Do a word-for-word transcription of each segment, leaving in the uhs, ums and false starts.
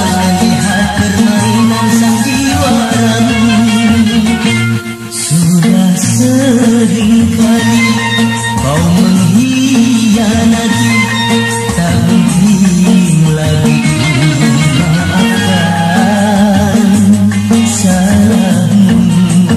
lihat permainan sang jiwa ragu. Sudah sering kali kau mengkhianati, tak mungkin lagi maafkan salahmu.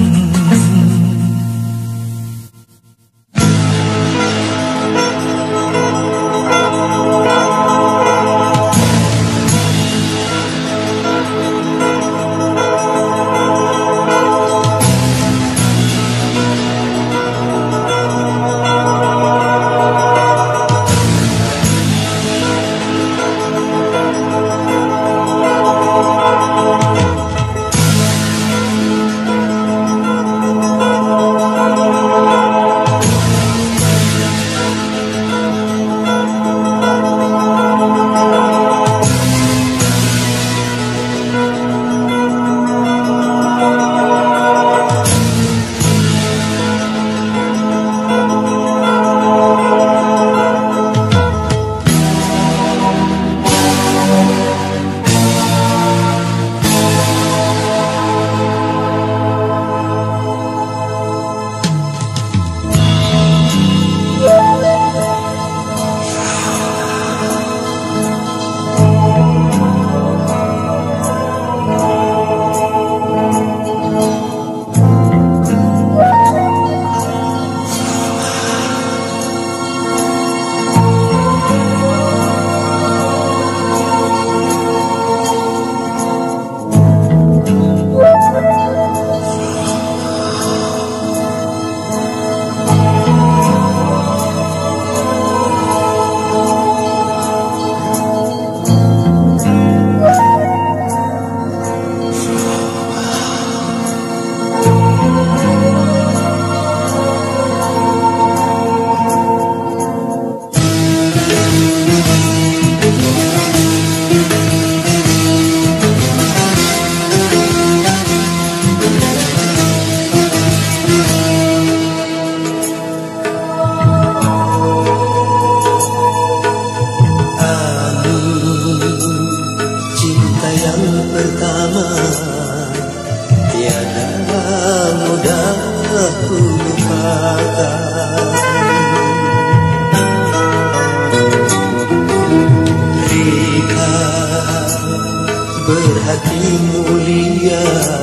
Berhati mulia,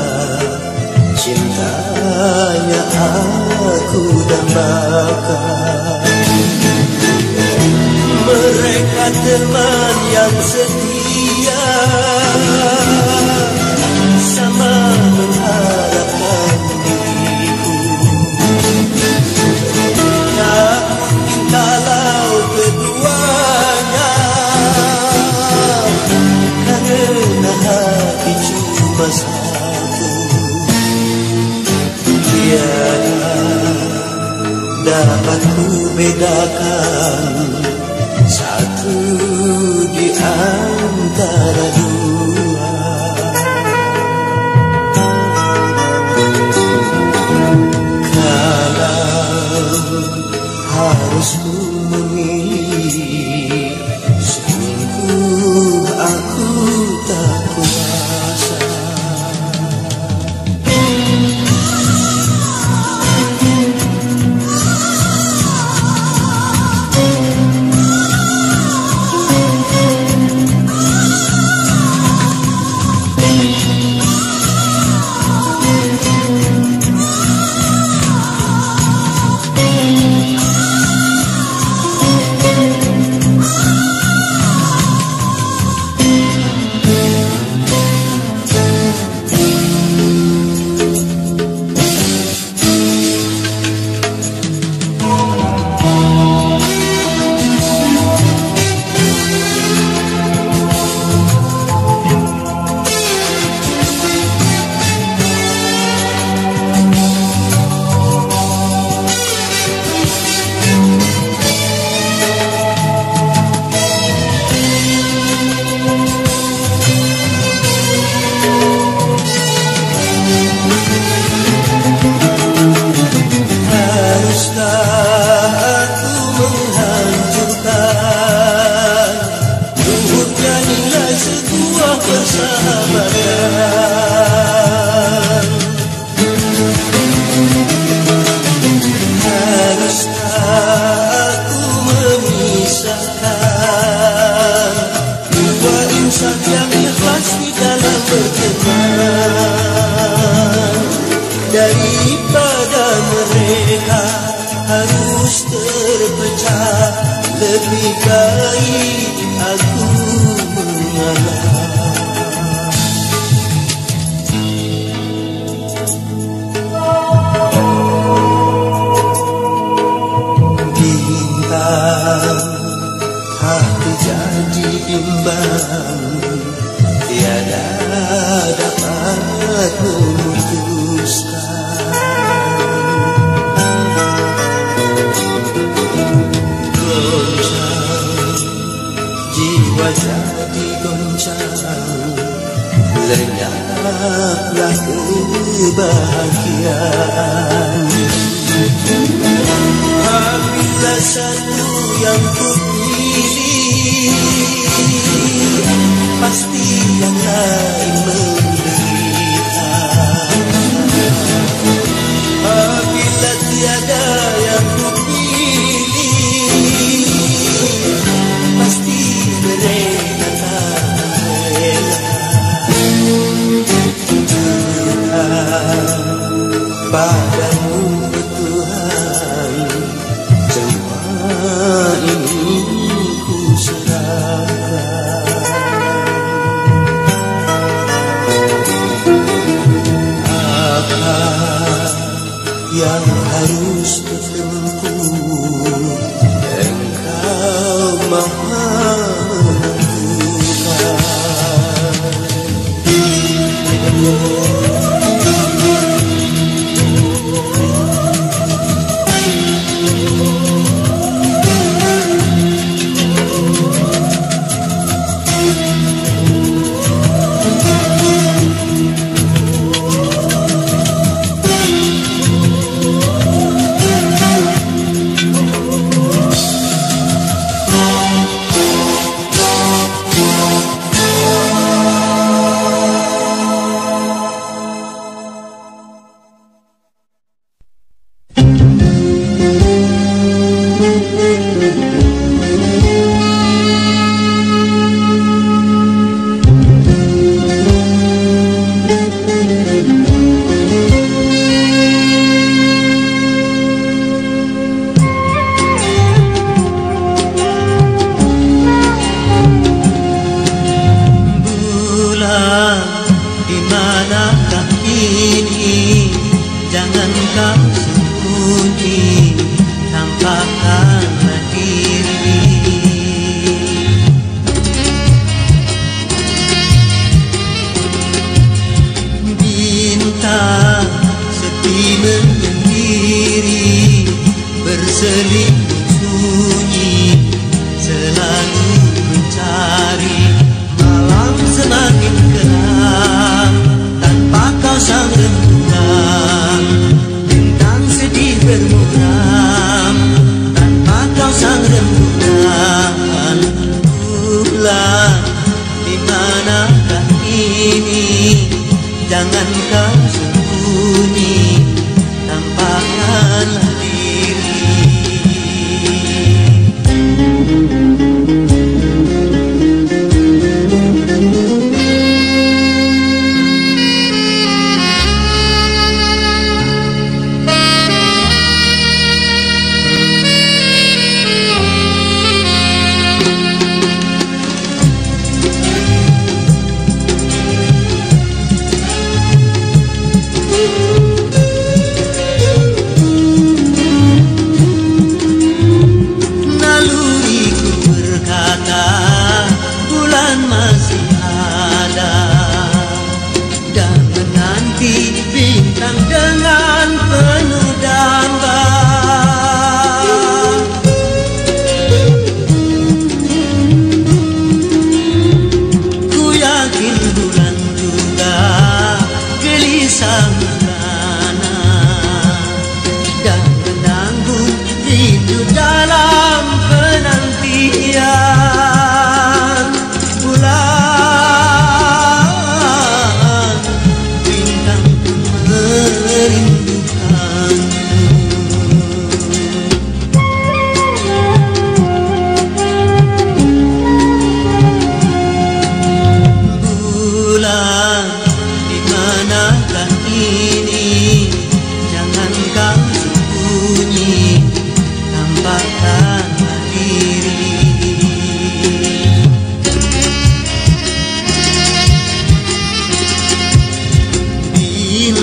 cintanya aku dambakan. Mereka teman yang setia, sama mengharapkan diriku. Tak mungkin kalau keduanya, karena hati cuma satu. Tiada dapat ku bedakan satu di antara dua. Kalau harus ku memilih, sungguh aku tak kuasa. persahabatan. Haruskah aku memisahkan dua insan yang ikhlas di dalam berteman, daripada mereka harus terpecah, lebih baik aku mengalah. Bintang hati jadi bimbang, tiada dapat memutuskan. Goncang jiwa jadi goncang, lenyaplah kebahagiaan. Apabila satu yang kupilih, pasti yang lain menderita. Apabila tiada yang kupilih, pasti mereka tak rela. Padamu Tuhan, semua ini ku serahkan. Apa yang harus kutempuh, Engkau Maha menentukan. Jangan kau sembunyi, tampakkanlah diri.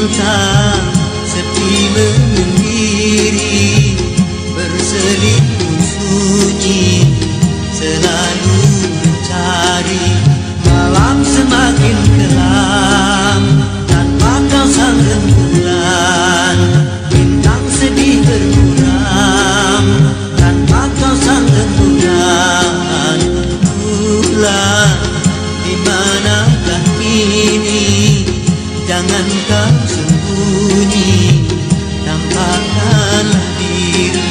bintang sepi menyendiri, berselimut sunyi selalu mencari. Malam semakin kelam tanpa kau sang rembulan, bintang sedih bermuram tanpa kau sang rembulan. Bulan di manakah kini, jangan kau sembunyi, tampakkanlah diri.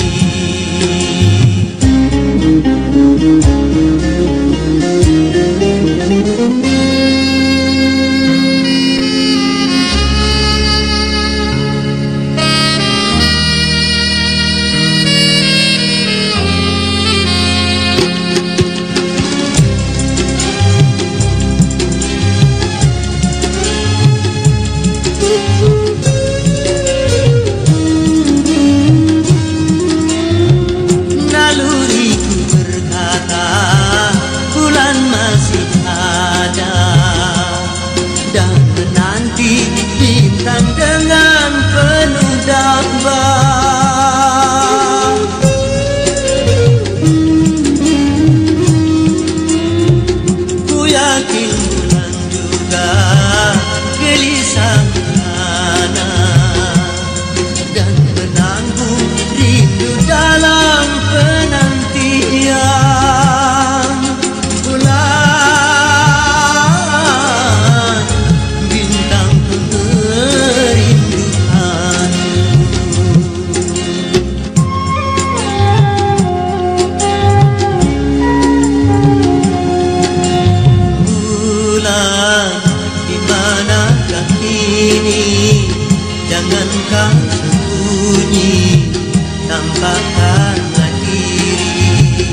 Jangan kau sembunyi, tampakkanlah diri.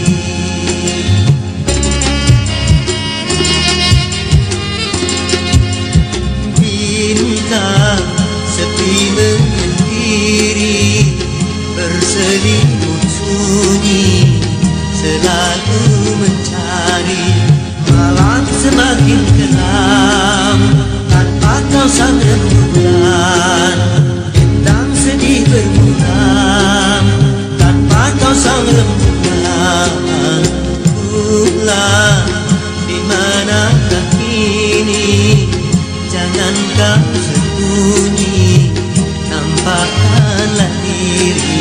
Bintang sepi menyendiri, berselimut sunyi selalu mencari. Malam semakin kelam tanpa kau sang rembulan, bintang sedih bermuram tanpa kau sang rembulan. Bulan di manakah kini, jangan kau sembunyi, tampakkanlah diri.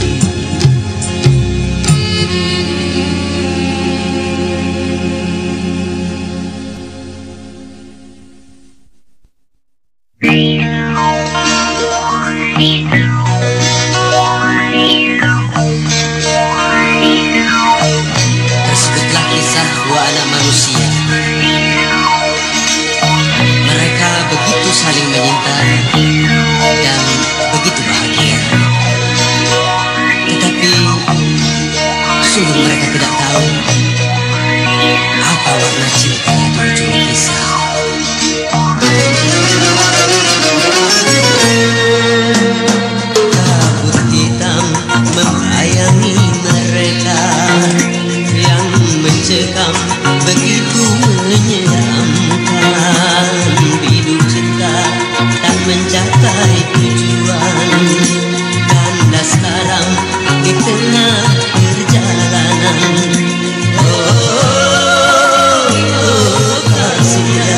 Tersebutlah kisah dua anak manusia. Mereka begitu saling menyintai dan begitu bahagia. Tetapi sungguh mereka tidak tahu apa warna cinta di ujung kisah. Kabut hitam membayangi mereka, yang mencekam begitu menyeramkan. Hidup cinta tak mencapai tujuan, kandas karam di tengah perjalanan. Oh, oh, kasihan.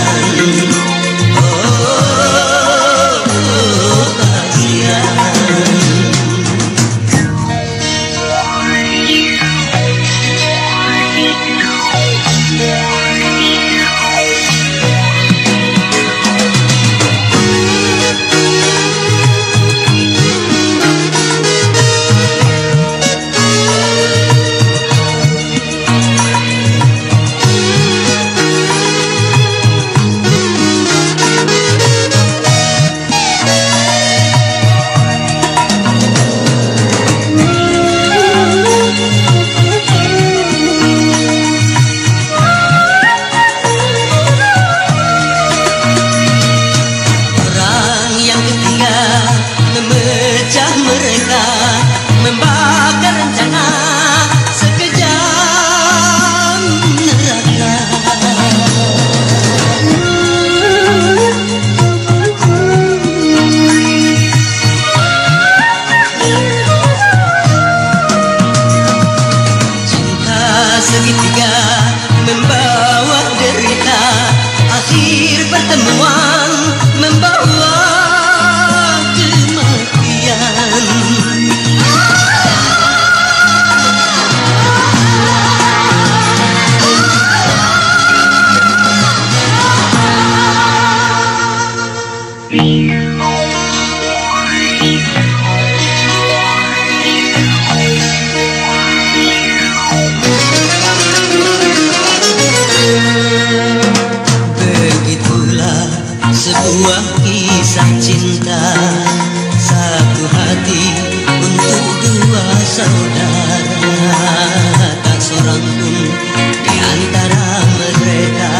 Begitulah sebuah kisah cinta, satu hati untuk dua saudara. Tak seorang pun di antara mereka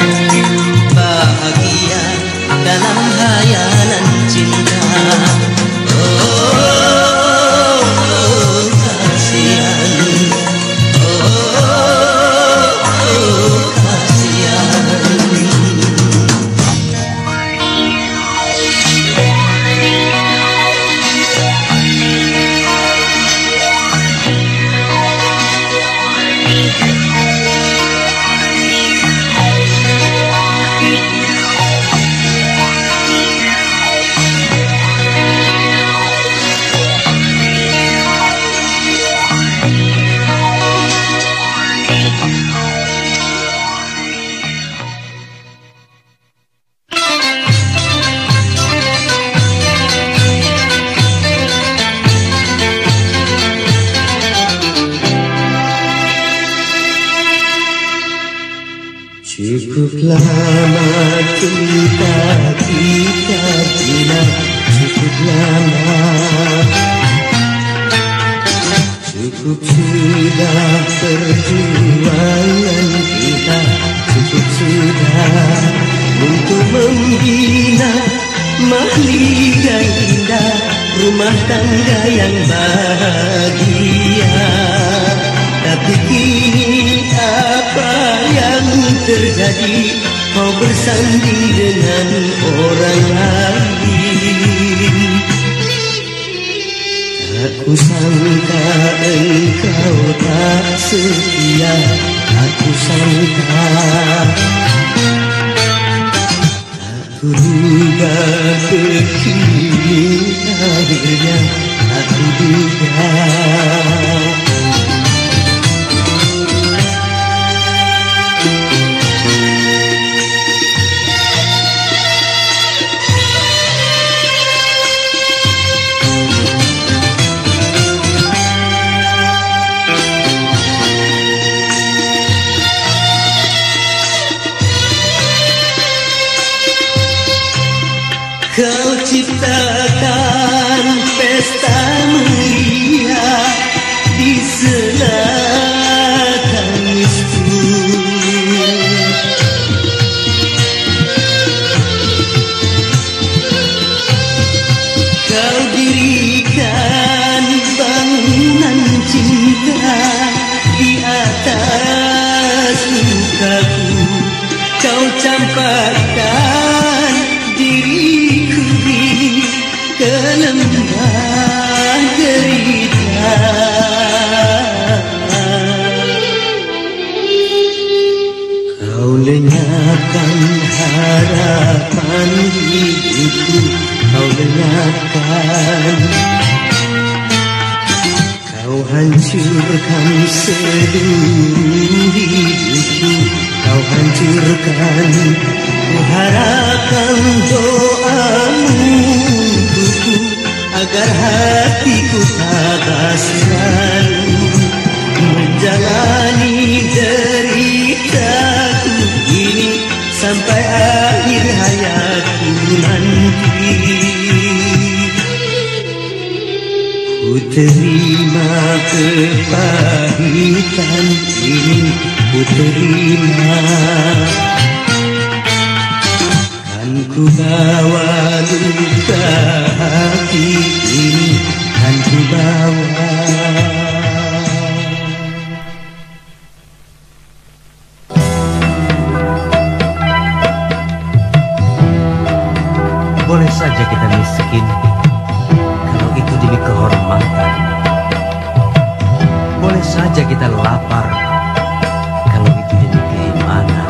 bahagia dalam hayalan cinta. Oh, oh kasihan, oh, oh kasihan. Cukup lama cerita kita bina, cukup lama. Cukup sudah perjuangan kita, cukup sudah untuk membina mahligai indah rumah tangga yang bahagia. Tapi kini apa yang terjadi? Kau bersanding dengan orang lain. Tak kusangka engkau tak setia, tak kusangka. Tak kuduga begini akhirnya, tak kuduga. Kau ciptakan pesta meriah di selatan tangisku. Kau dirikan bangunan cinta di atas lukaku. Kau campakkan diriku ini ke lembah derita. Kau lenyapkan harapan hidupku, kau lenyapkan. Kau hancurkan seluruh hidupku, kau hancurkan. Kuharapkan doamu untukku agar hatiku tabah selalu menjalani deritaku ini sampai akhir hayatku nanti. Ku terima kepahitan ini, ku terima. Ku bawa luka hati ini, kan ku bawa. Boleh saja kita miskin kalau itu demi kehormatan. Boleh saja kita lapar kalau itu demi keimanan.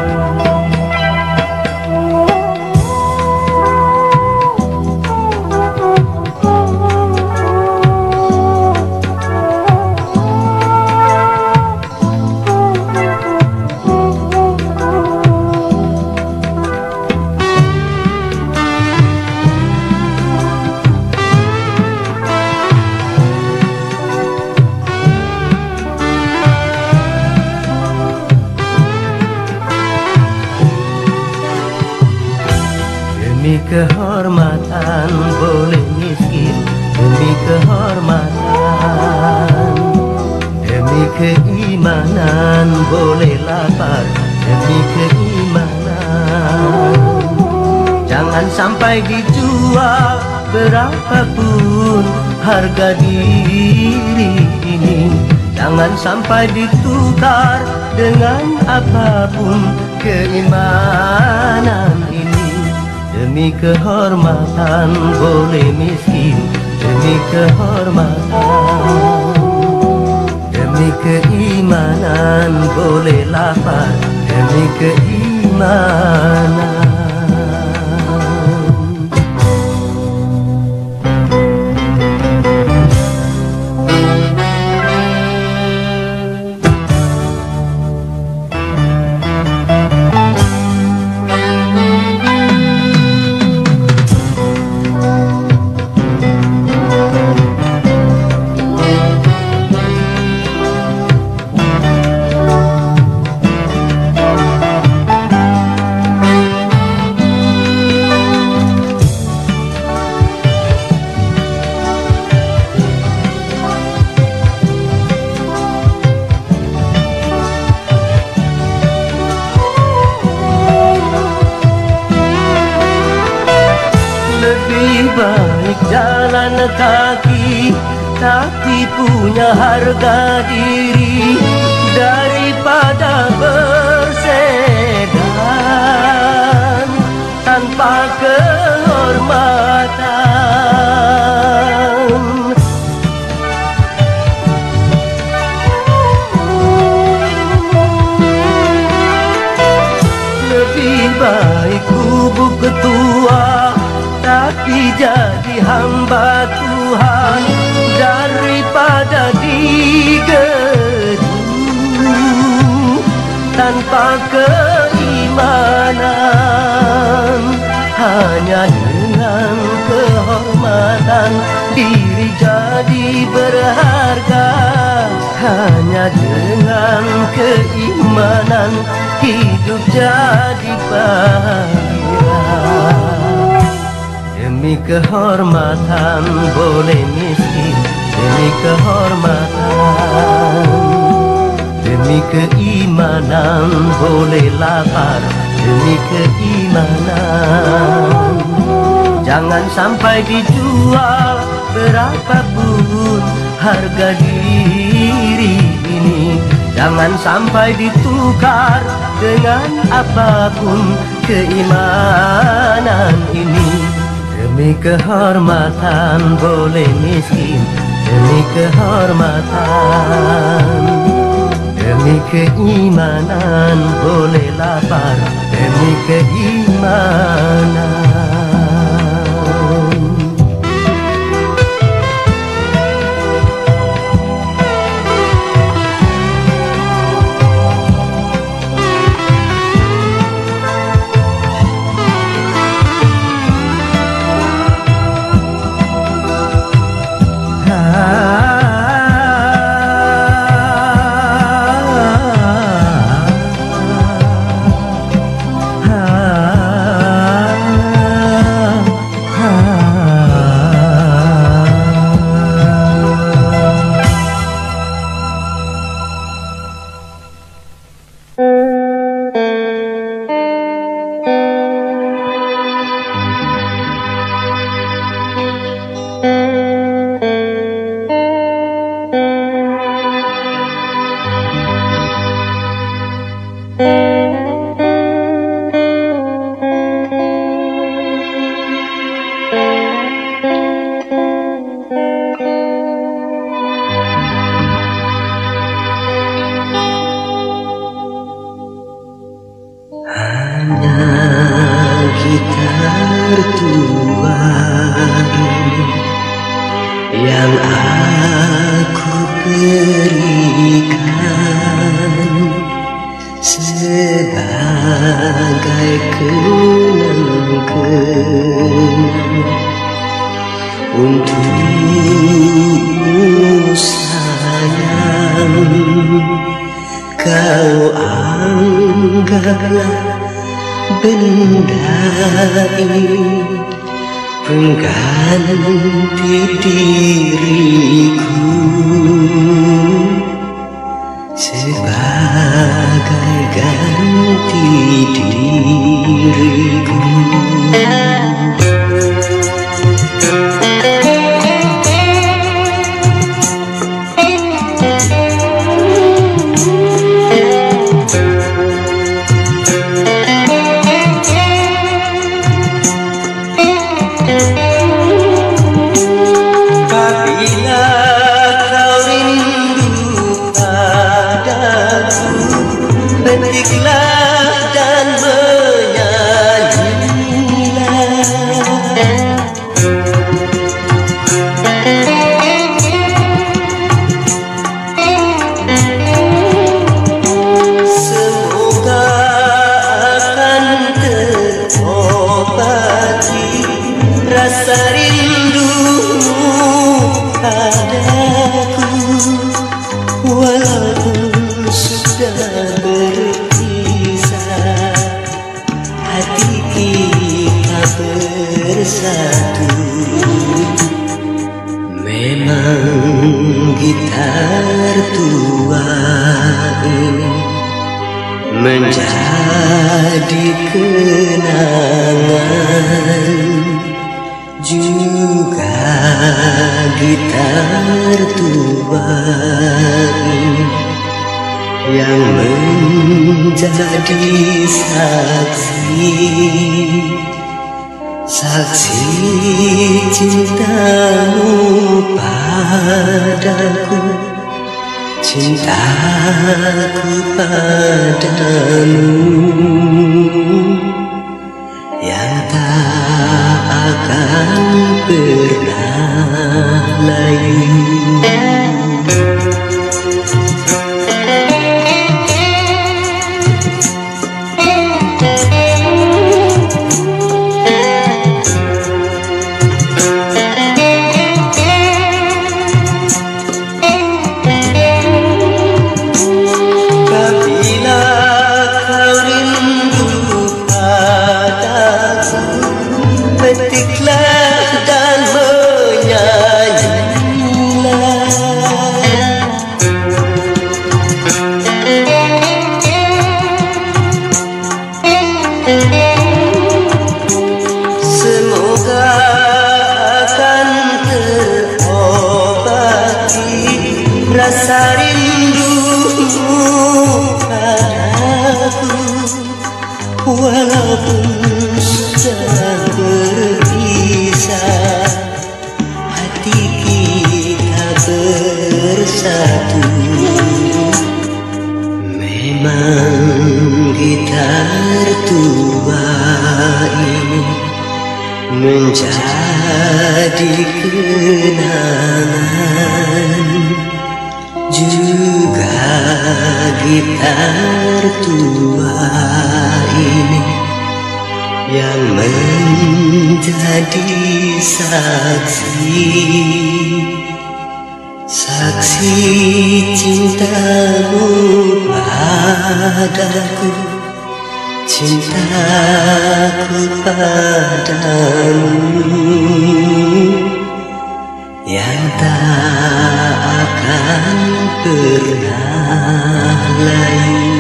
Demi kehormatan boleh miskin, demi kehormatan. Demi keimanan boleh lapar, demi keimanan. Jangan sampai dijual berapapun harga diri ini. Jangan sampai ditukar dengan apapun keimanan ini. Demi kehormatan boleh miskin, demi kehormatan. Demi keimanan boleh lapar, demi keimanan. Baik jalan kaki tapi punya harga diri daripada bersedan tanpa kehormatan. Lebih baik kubu ketua tapi jadi hamba Tuhan daripada digedung tanpa keimanan. Hanya dengan kehormatan diri jadi berharga. Hanya dengan keimanan hidup jadi bahagia. Demi kehormatan boleh miskin, demi kehormatan. Demi keimanan boleh lapar, demi keimanan. Jangan sampai dijual berapapun harga diri ini. Jangan sampai ditukar dengan apapun keimanan ini. Demi kehormatan boleh miskin, demi kehormatan. Demi keimanan boleh lapar, demi keimanan. Yang aku berikan sebagai kenang-kenang untukmu sayang. Kau anggaplah benar tandai pengganti diriku sebagai ganti diriku. Menjadi kenangan juga gitar tua yang menjadi saksi saksi cintamu padaku, cintaku padamu yang tak akan pernah layu. Walaupun sudah berpisah, hati kita bersatu. Memang gitar tua ini menjadi kenangan, juga gitar tua ini yang menjadi saksi saksi cintamu padaku, cintaku padamu yang tak akan pernah layu.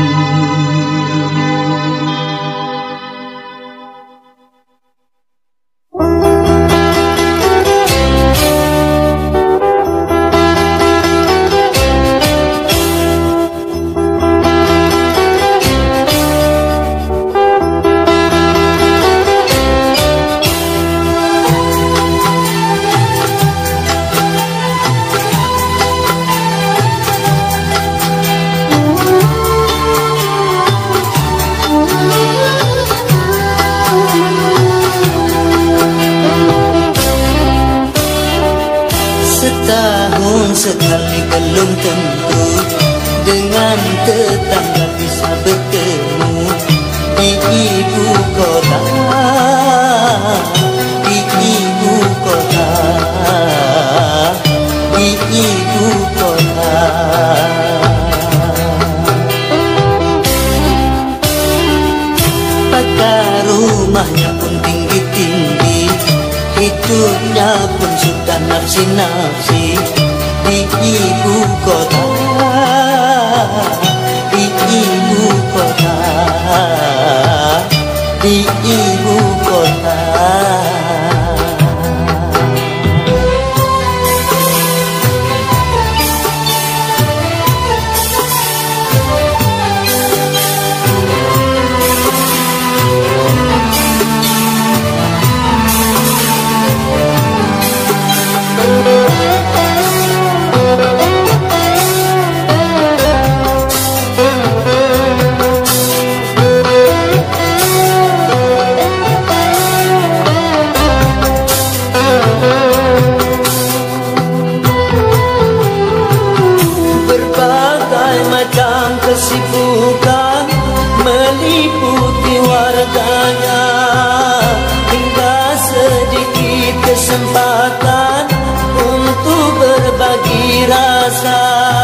Sekali belum tentu dengan tetangga bisa bertemu di ibu kota, di ibu kota, di ibu kota. Pakai hidupnya pun sudah nafsi-nafsi di ibu kota, di ibu kota, di ibu kota. Kesibukan meliputi warganya, hingga sedikit kesempatan untuk berbagi rasa.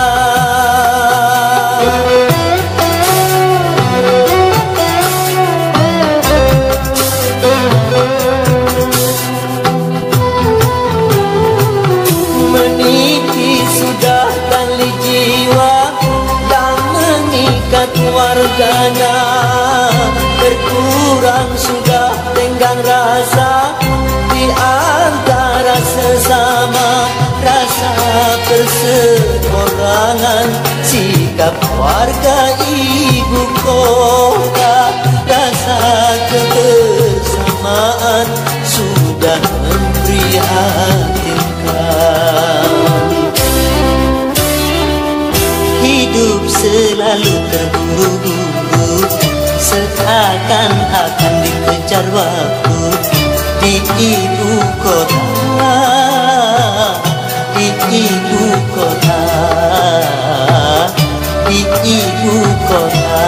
Meniti sudah tali jiwa warganya, berkurang sudah tenggang rasa di antara sesama, rasa perseorangan, sikap warga ibu kota, rasa kebersamaan sudah memprihatinkan. Hidup selalu terburu-buru, seakan akan dikejar waktu di ibu kota, di ibu kota, di ibu kota.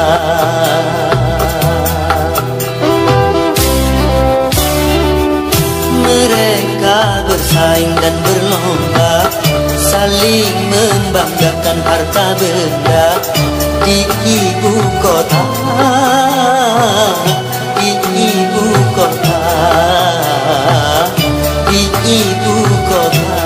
Mereka bersaing dan berlomba, saling membanggakan harta benda di ibu kota, di ibu kota, di ibu kota.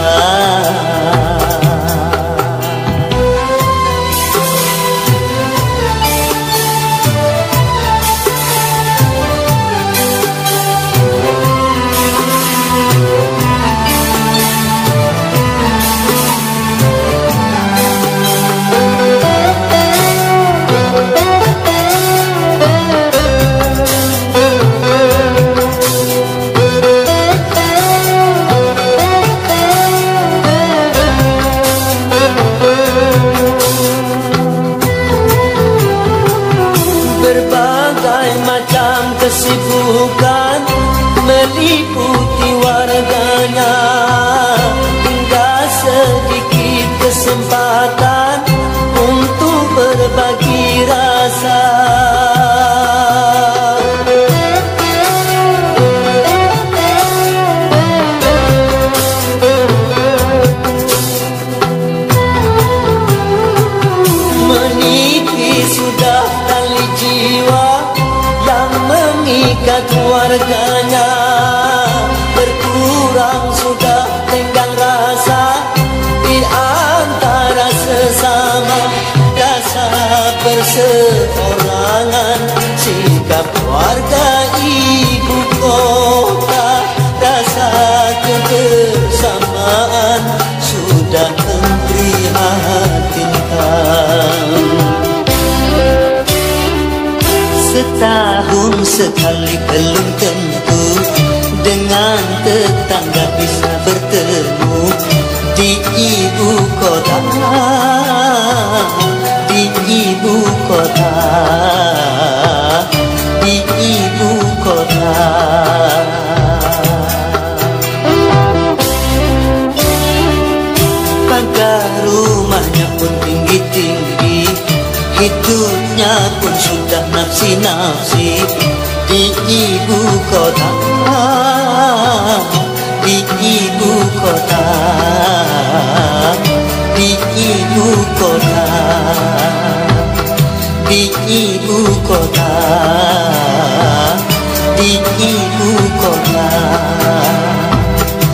Kesibukan meliputi warganya, hingga sedikit kesempatan untuk berbagi rasa. Meniti sudah tali jiwa yang mengikat warganya, berkurang sudah tenggang rasa di antara sesama, rasa perseorangan, sikap warga ibu kota, rasa kebersamaan sudah memprihatinkan. Setahun sekali belum tentu dengan tetangga bisa bertemu di ibu kota, di ibu kota, di ibu kota. Pagar rumahnya pun tinggi-tinggi, hidupnya pun sudah nafsi-nafsi di ibu kota, di ibu kota, di ibu kota, di ibu kota, di ibu kota.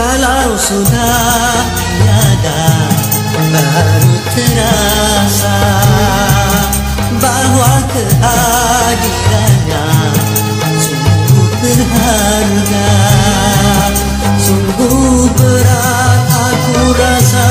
Kalau sudah tiada, baru terasa bahwa kehadirannya sungguh berharga. Sungguh berat aku rasa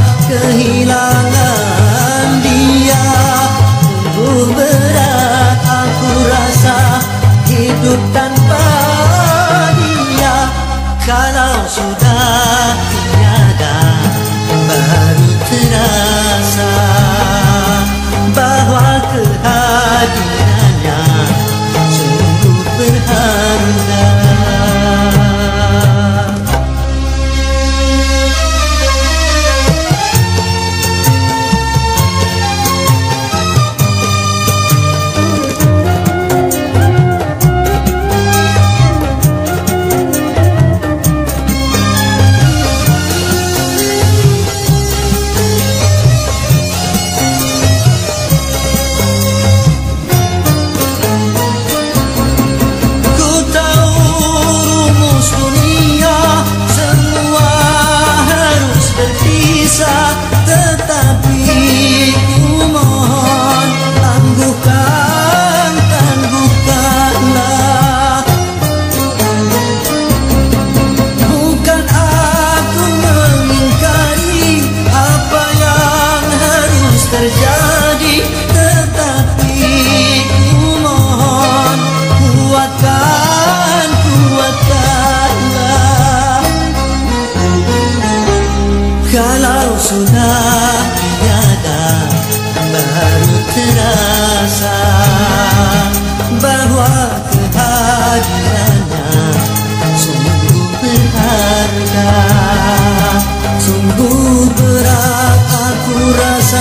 kehilangan dia. Sungguh berat aku rasa hidup tanpa dia. Kalau sudah tiada, baru terasa bahwa kehadirannya sungguh berharga. Kalau sudah tiada, baru terasa bahwa kehadirannya sungguh berharga. Sungguh berat aku rasa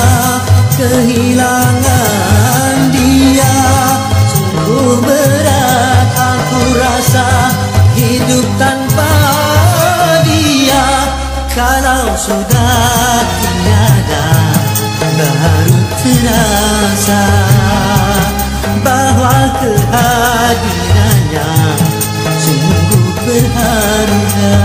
kehilangan dia. Sungguh berat aku rasa hidup tanpa dia. Kalau sudah tiada, baru terasa bahwa kehadirannya sungguh berharga.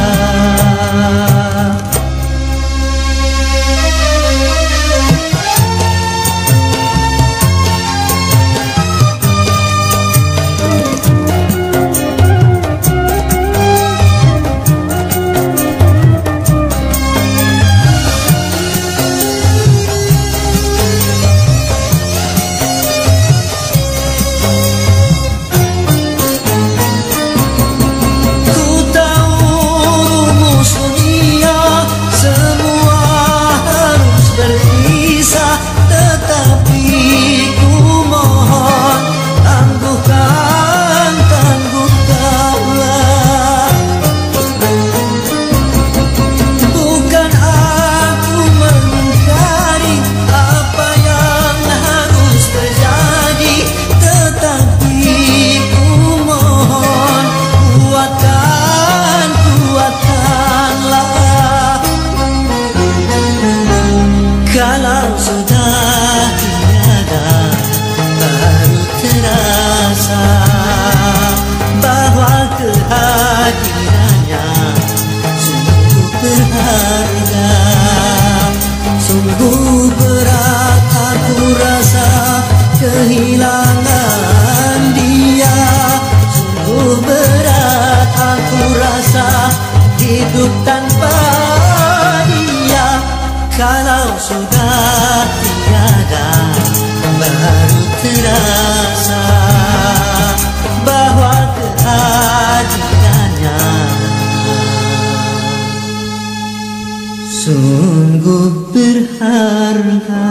Kalau sudah tiada, baru terasa bahwa kehadirannya sungguh berharga. Sungguh berat aku rasa kehilangan dia. Sungguh berat aku rasa hidup tanpa dia. Kalau sudah tiada, baru terasa bahwa kehadirannya sungguh berharga.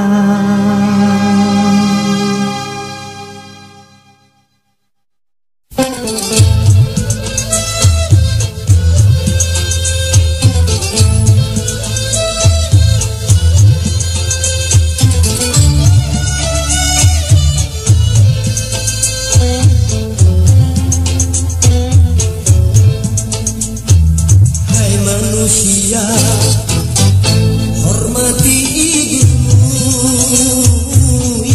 Hormati ibumu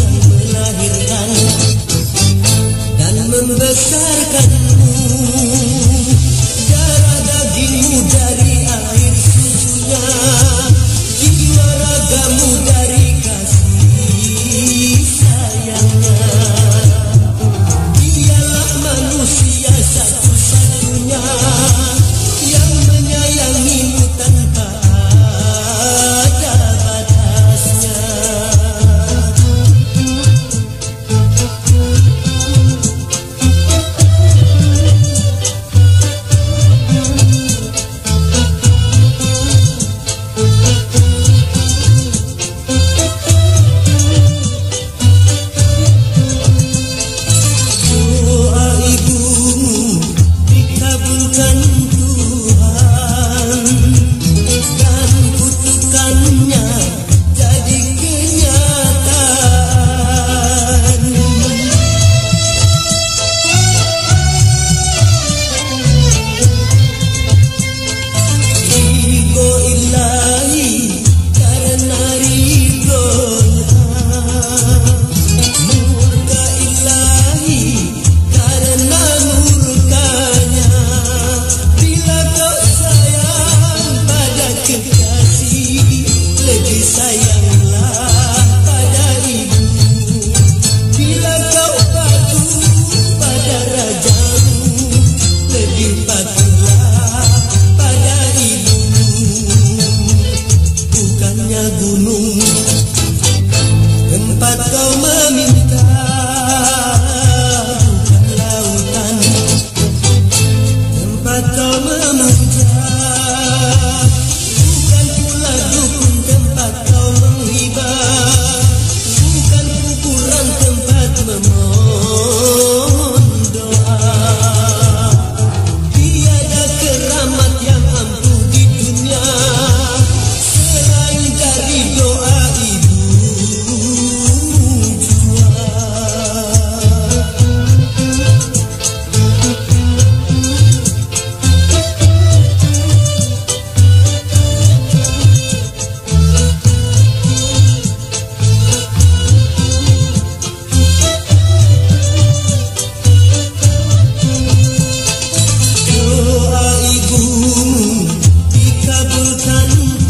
dikabulkan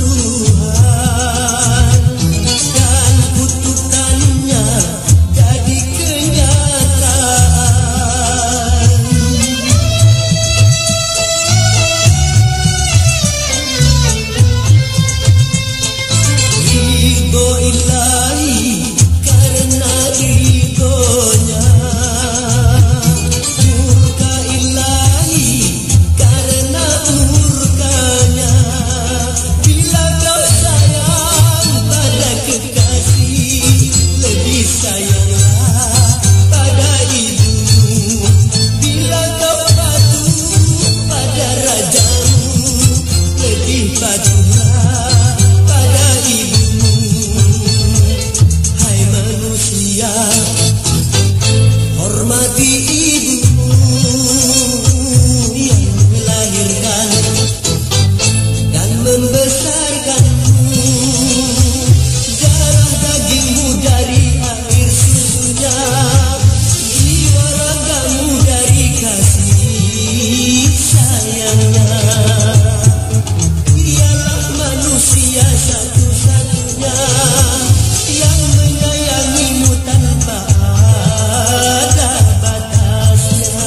Tuhan dan kutukannya jadi kenyataan. Ridho ilahi karena ridhonya, murka ilahi karena murkanya. Bila kau sayang pada kekasih, lebih sayanglah pada ibumu. Bila kau patuh pada rajamu, lebih patuhlah pada ibumu. Hai manusia, hormati ibumu yang melahirkan dan membesarkanmu. Darah dagingmu dari air susunya, jiwa ragamu dari kasih sayangnya. Dialah manusia satu-satunya yang menyayangimu tanpa ada batasnya.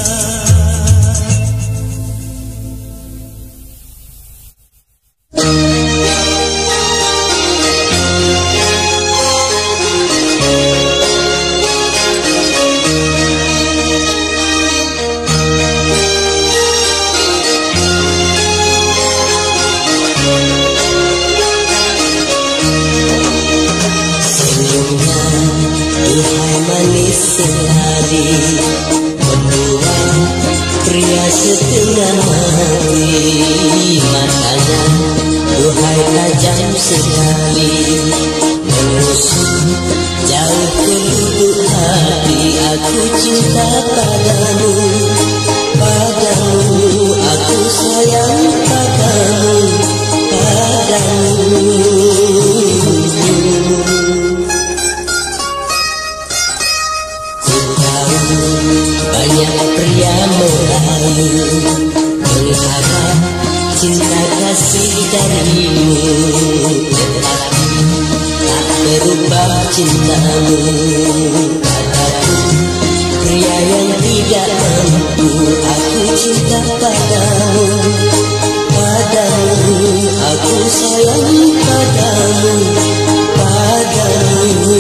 Senyumnya duhai manis sekali, membuat pria setengah mati. Matanya duhai tajam sekali, menusuk jauh ke lubuk hati. Aku cinta padamu, padamu aku sayang padamu, padamu. Banyak pria Melayu mengharap cinta kasih darimu, tetapi tak berubah cintamu padaku. Pria yang tidak mampu, aku cinta padamu, padamu aku sayang padamu, padamu.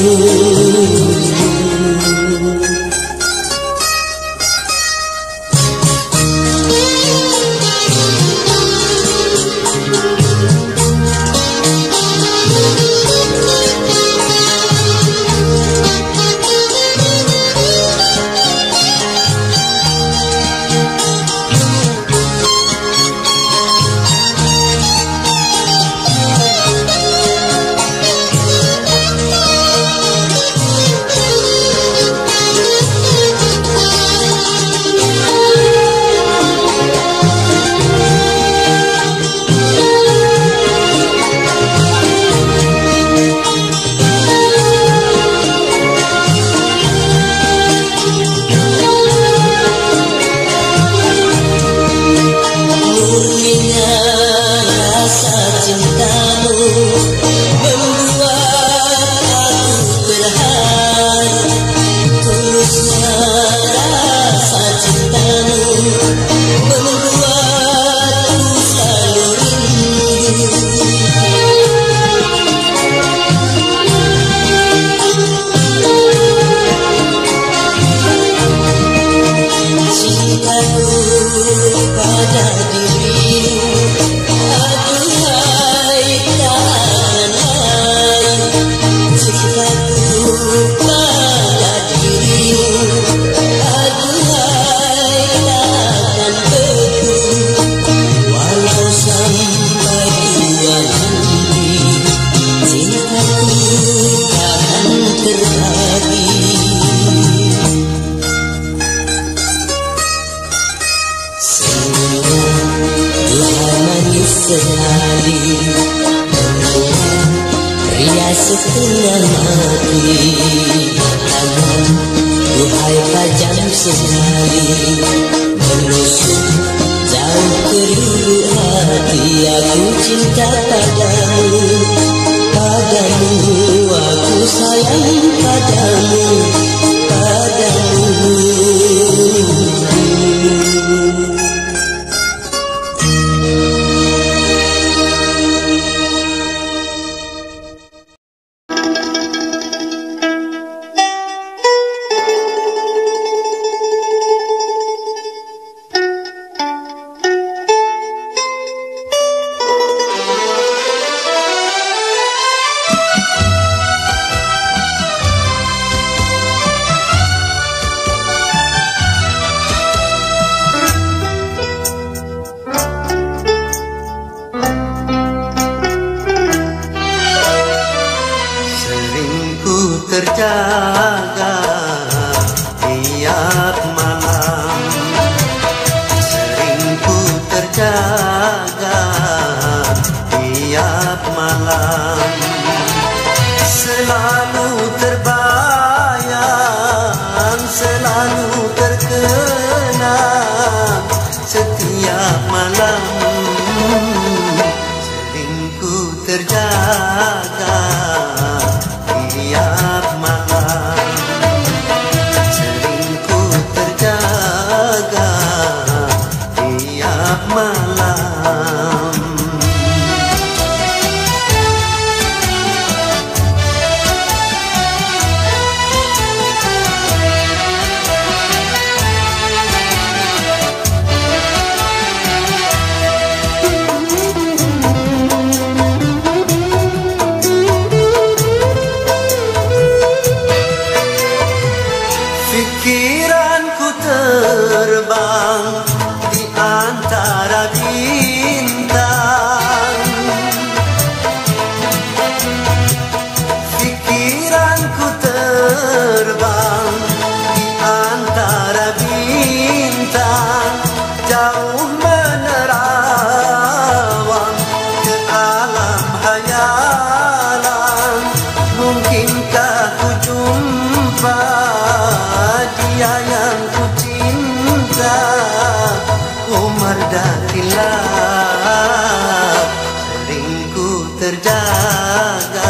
setengah mati. Tangan duhai tajam sekali, menusuk Kau kerindu hati, aku cinta padamu. Padamu aku sayang padamu, padamu. Terjaga tiap malam, sering ku terjaga tiap malam, selalu terbayang, selalu terkenang setiap malam, sering ku terjaga tiap malam, sering ku terjaga tiap malam. Pikiranku terbang di antara bintang, pikiranku terbang di antara bintang, jauh menerawang ke alam hayalan. Mungkinkah ku jumpa dia yang ku cinta, Umar Datillah, sering ku terjaga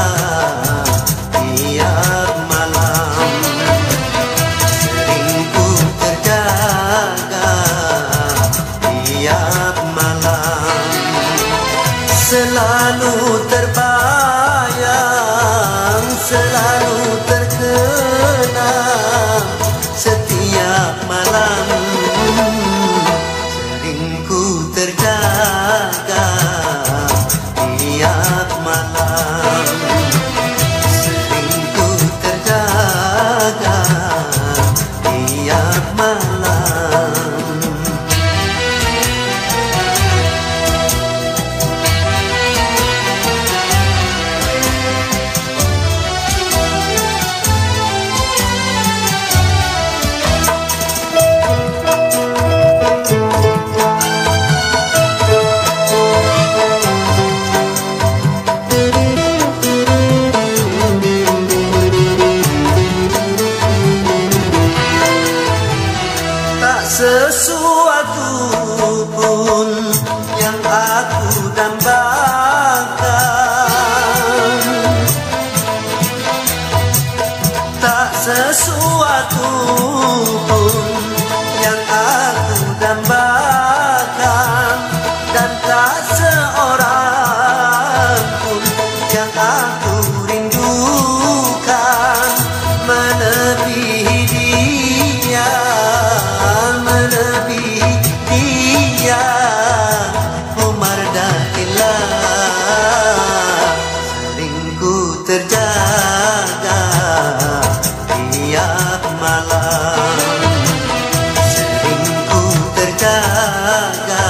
tiap malam, sering ku terjaga tiap malam, selalu terbayang, selalu terkenang setiap malam, sering ku terjaga tiap malam, sering ku terjaga tiap malam. Sesuatu pun yang aku dambakan, tak sesuatu pun yang aku dambakan, dan tak seorang pun yang aku rindukan melebihi dia, melebihi dia, Umar Datillah, sering ku terjaga tiap malam, sering ku terjaga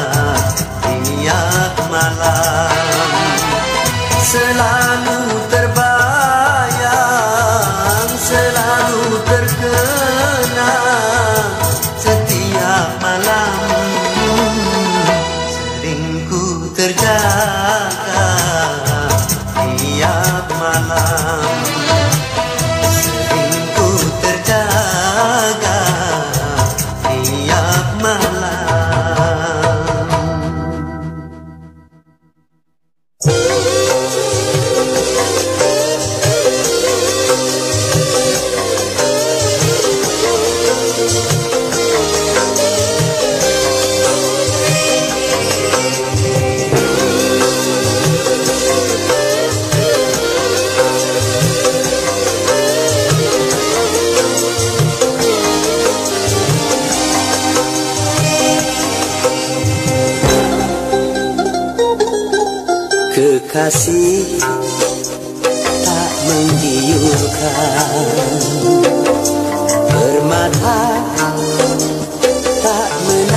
tiap malam, selalu terbayang, selalu terkenang setiap malam, sering ku terjaga tiap malam, sering ku terjaga tiap malam. Kekasih tak menggiurkan, permata tak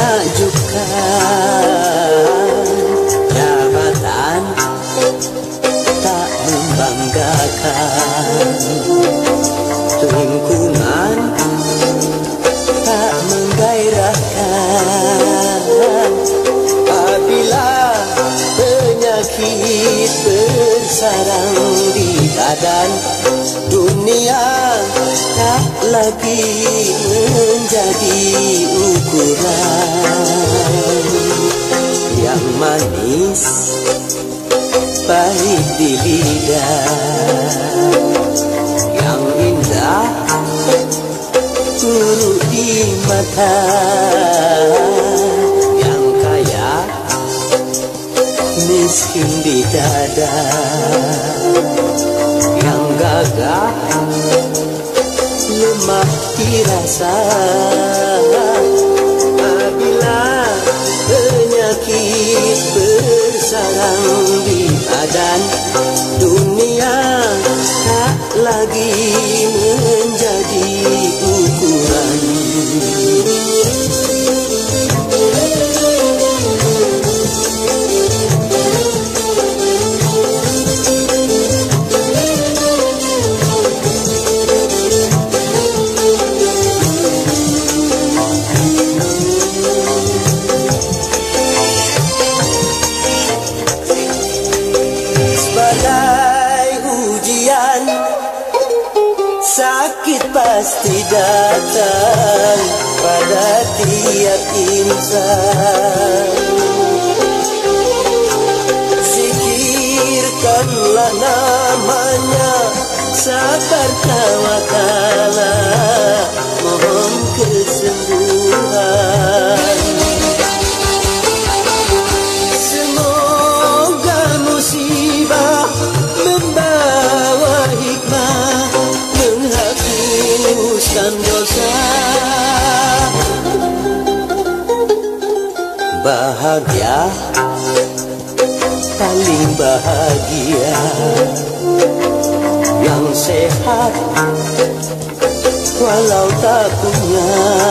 menakjubkan, jabatan tak membanggakan, lingkungan tak menggairahkan. Apabila penyakit bersarang di badan, dunia tak lagi menjadi ukuran. Yang manis pahit di lidah, yang indah turut di mata, yang kaya miskin di dada, yang gagah lemah dirasa. Apabila penyakit bersarang di badan, dunia tak lagi menjadi ukuran. Sakit pasti datang pada tiap insan. Zikirkanlah namanya, sabar tawakalah, mohon kesembuhan. Semoga musibah membawa hikmah, menghapuskan dosa. Bahagia, paling bahagia, yang sehat walau tak punya.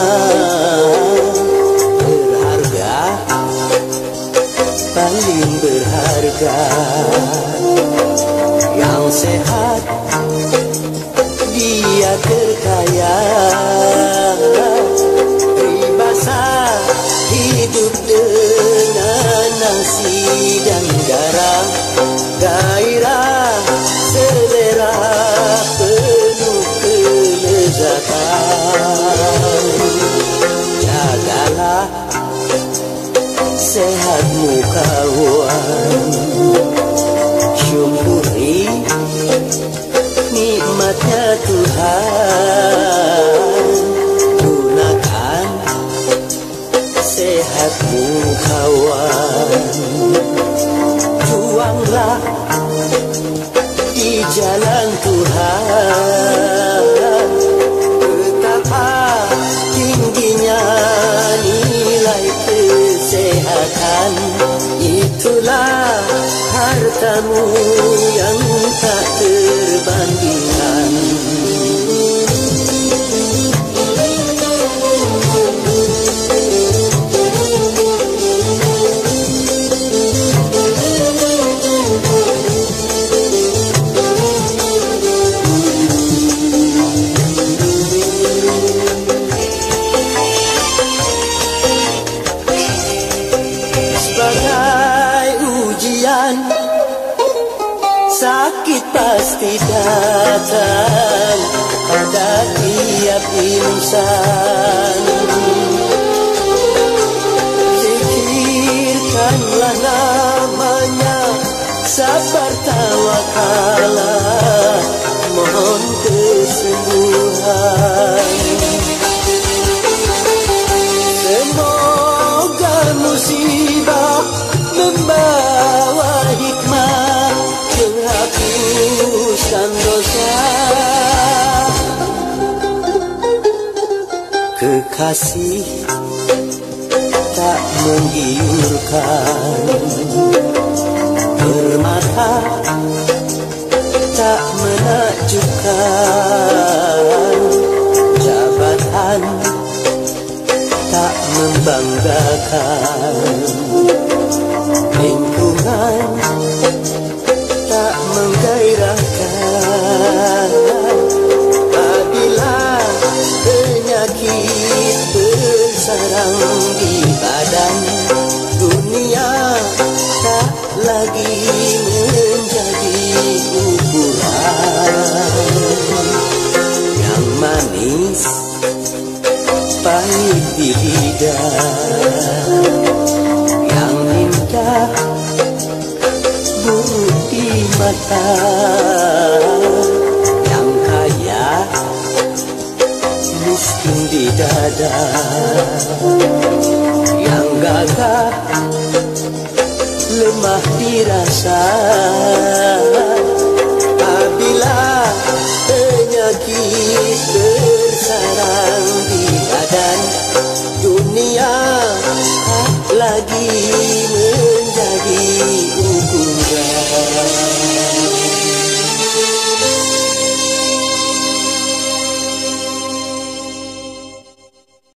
Berharga, paling berharga, yang sehat dia terkaya. Peribahasa hidup dengan nasi dan garam, gairah selera penuh kelezatan. Jagalah sehatmu kawan, syukuri nikmatnya Tuhan. Gunakan sehatmu kawan, juanglah di jalan Tuhan. Betapa tingginya nilai kesehatan, itulah hartamu yang tak terbandingkan. Sebagai ujian, sakit pasti datang pada tiap insan. Zikirkanlah namanya, sabar tawakalah, mohon kesembuhan. Semoga musibah membawa hikmah, menghapuskan dosa. Kekasih tak menggiurkan, permata terlihat tak menakjubkan, jabatan tak membanggakan, lingkungan tak menggairahkan. Apabila penyakit bersarang di badan, dunia tak lagi menjadi ukuran. Yang manis pahit di lidah, yang indah buruk di mata, yang kaya miskin di dada, yang gagah lemah dirasa.